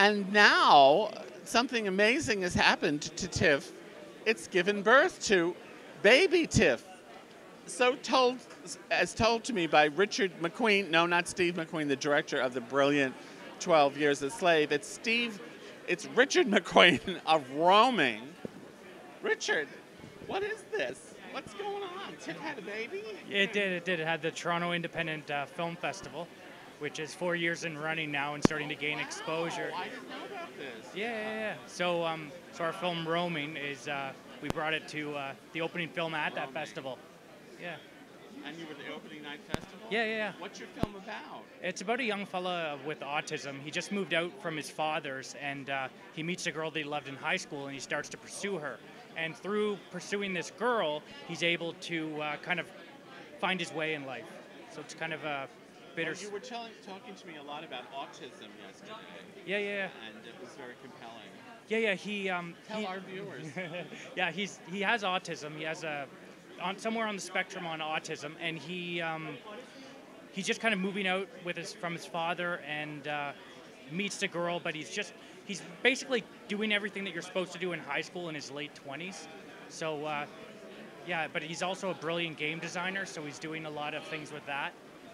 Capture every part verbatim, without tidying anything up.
And now something amazing has happened to TIFF. It's given birth to baby TIFF. So told, as told to me by Richard MacQueen, no, not Steve McQueen, the director of the brilliant twelve Years a Slave. It's Steve, it's Richard MacQueen of Roaming. Richard, what is this? What's going on? TIFF had a baby? It did, it did. It had the Toronto Independent uh, Film Festival, which is four years in running now and starting to gain wow. exposure. I didn't know about this. Yeah, yeah, yeah. So, um, so our film Roaming is, uh, we brought it to uh, the opening film at that Roaming. festival. Yeah. And you were the opening night festival? Yeah, yeah, yeah. What's your film about? It's about a young fella with autism. He just moved out from his father's, and uh, he meets a girl that he loved in high school, and he starts to pursue her. And through pursuing this girl, he's able to uh, kind of find his way in life. So it's kind of a bitter... Well, you were telling, talking to me a lot about autism yesterday. Yeah, yeah, yeah. And it was very compelling. Yeah, yeah, he... Um, Tell he, our viewers. yeah, he's he has autism. He has a... On, somewhere on the spectrum on autism, and he um, he's just kind of moving out with his from his father and uh, meets the girl, but he's just he's basically doing everything that you're supposed to do in high school in his late twenties. So uh, yeah, but he's also a brilliant game designer, so he's doing a lot of things with that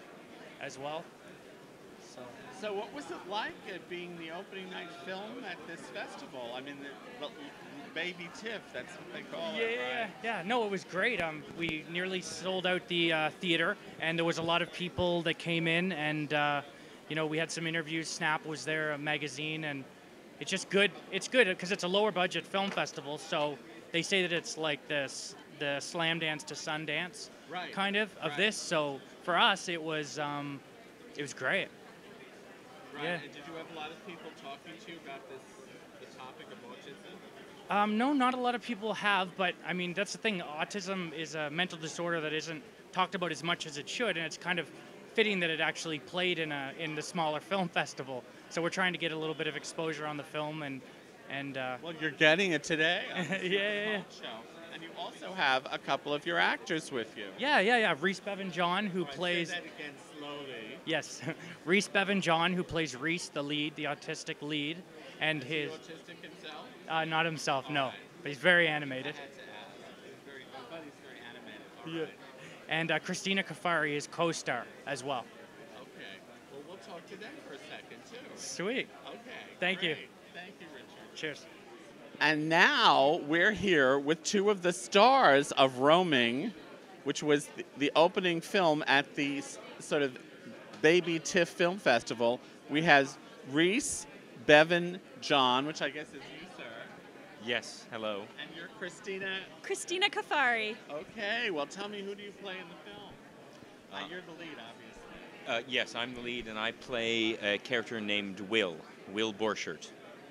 as well. So, so what was it like at being the opening night film at this festival? I mean, the, the Baby TIFF, that's what they call yeah, it, yeah, right? yeah. No, it was great. Um, we nearly sold out the uh, theater, and there was a lot of people that came in, and uh, you know, we had some interviews. Snap was there, a magazine, and it's just good. It's good because it's a lower budget film festival, so they say that it's like this the Slam Dance to Sundance, right. kind of of right. this. So for us, it was um, it was great. Right. Yeah. And did you have a lot of people talking to you about this, the topic of autism? Um, no, not a lot of people have, but I mean, that's the thing. Autism is a mental disorder that isn't talked about as much as it should, and it's kind of fitting that it actually played in a in the smaller film festival. So we're trying to get a little bit of exposure on the film, and and uh, well, you're getting it today. On yeah, yeah, yeah. Show. And you also have a couple of your actors with you. Yeah, yeah, yeah. Rhys Bevan-John, who oh, plays. Say that again slowly. Yes, Rhys Bevan-John, who plays Rhys, the lead, the autistic lead, and Is his. he autistic himself? Uh, not himself, All no, right. but he's very animated. I had to ask. He's very, but he's very animated. All Yeah. right. And uh, Christina Cuffari is co-star as well. Okay. Well, we'll talk to them for a second too. Sweet. Okay. Thank great. you. Thank you, Richard. Cheers. And now we're here with two of the stars of Roaming, which was the, the opening film at the s- sort of Baby TIFF Film Festival. We have Rhys, Bevan-John, which I guess is you, sir. Yes, hello. And you're Christina. Christina Cuffari. Okay, well, tell me, who do you play in the film? Uh, Uh, you're the lead, obviously. Uh, yes, I'm the lead, and I play a character named Will, Will Borchert.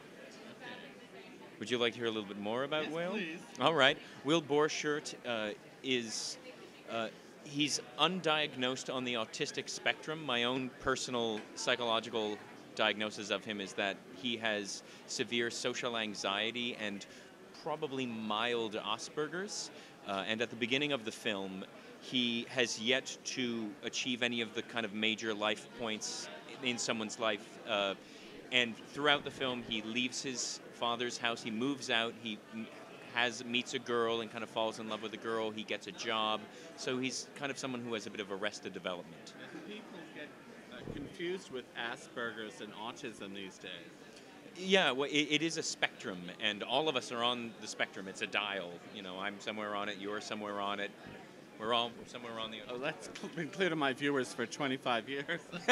Would you like to hear a little bit more about Yes, Will? please. All right. Will Borchert uh, is, uh, he's undiagnosed on the autistic spectrum. My own personal psychological diagnosis of him is that he has severe social anxiety and probably mild Asperger's. Uh, and at the beginning of the film, he has yet to achieve any of the kind of major life points in someone's life. Uh, and throughout the film, he leaves his father's house, he moves out, he m- has meets a girl and kind of falls in love with a girl, he gets a job. So he's kind of someone who has a bit of arrested development. People get uh, confused with Asperger's and autism these days. Yeah, well, it, it is a spectrum, and all of us are on the spectrum. It's a dial. You know, I'm somewhere on it, you're somewhere on it. We're all somewhere on the... Oh, that's been clear to my viewers for twenty-five years.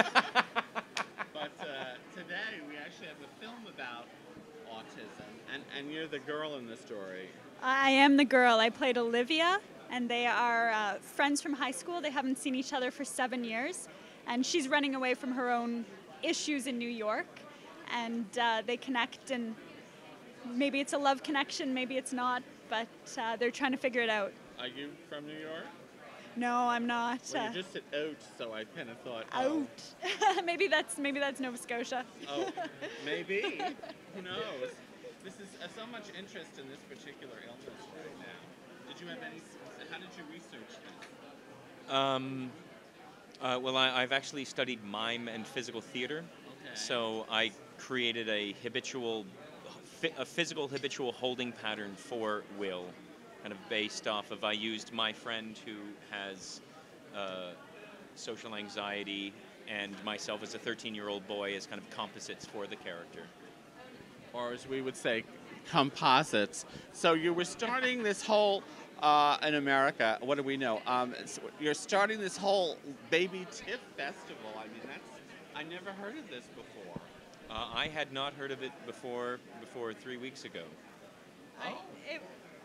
But uh, today we actually have a film about autism, and, and you're the girl in the story. I am the girl. I played Olivia, and they are uh, friends from high school. They haven't seen each other for seven years, and she's running away from her own issues in New York, and uh, they connect, and maybe it's a love connection, maybe it's not, but uh, they're trying to figure it out. Are you from New York? No, I'm not. Well, uh, you just said out, so I kind of thought, oh, out. maybe that's maybe that's Nova Scotia. oh, maybe. Who knows? This is uh, so much interest in this particular illness right now. Did you have any? How did you research this? Um, uh, well, I, I've actually studied mime and physical theater. Okay. So I created a habitual, a physical habitual holding pattern for Will, kind of based off of, I used my friend who has uh, social anxiety and myself as a thirteen-year-old boy as kind of composites for the character. Or as we would say, composites. So you were starting this whole, uh, in America, what do we know? Um, so you're starting this whole Baby TIFF festival. I mean, that's, I never heard of this before. Uh, I had not heard of it before before three weeks ago. I, it,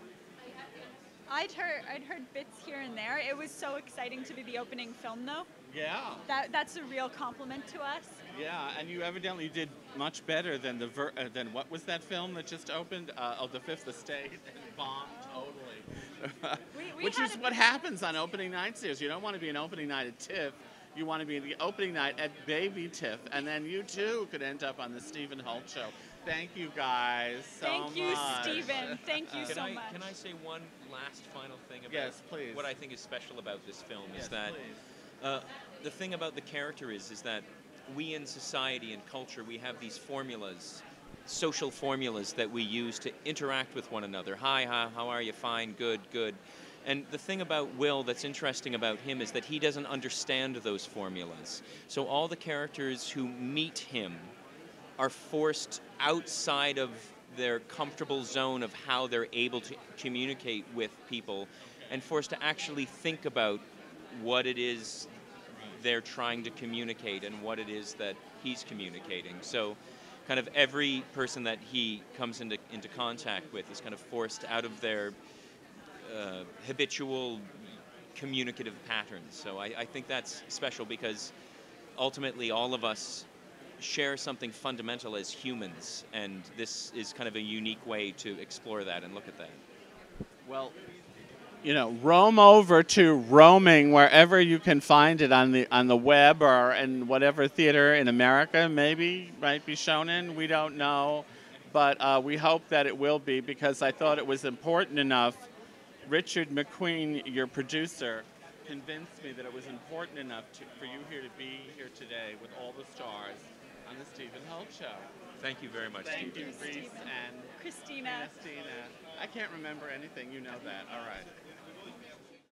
I'd heard I'd heard bits here and there. It was so exciting to be the opening film, though. Yeah. That that's a real compliment to us. Yeah, and you evidently did much better than the ver- uh, than what was that film that just opened? Uh, oh, The Fifth Estate, and bombed totally. We, we Which had is a- what happens on opening nights. Is you don't want to be an opening night at TIFF. You want to be the opening night at Baby TIFF, and then you too could end up on the Stephen Holt show. Thank you guys so Thank you, much. Stephen. Thank you Can so I much. can I say one last final thing about Yes, please. what I think is special about this film Yes, is that please. uh, the thing about the character is is that we in society and culture, we have these formulas, social formulas that we use to interact with one another. Hi, hi, how are you? Fine, good, good. And the thing about Will that's interesting about him is that he doesn't understand those formulas. So all the characters who meet him are forced outside of their comfortable zone of how they're able to communicate with people and forced to actually think about what it is they're trying to communicate and what it is that he's communicating. So kind of every person that he comes into, into contact with is kind of forced out of their uh, habitual communicative patterns. So I, I think that's special because ultimately all of us share something fundamental as humans, and this is kind of a unique way to explore that and look at that. Well, you know, roam over to Roaming wherever you can find it on the on the web or in whatever theater in America maybe might be shown in. We don't know, but uh, we hope that it will be, because I thought it was important enough. Richard MacQueen, your producer, convinced me that it was important enough to, for you here to be here today with all the stars on the Stephen Holt Show. Thank you very much, Thank Steve. you, Rhys Stephen. and Christina. Christina. I can't remember anything. You know that. All right.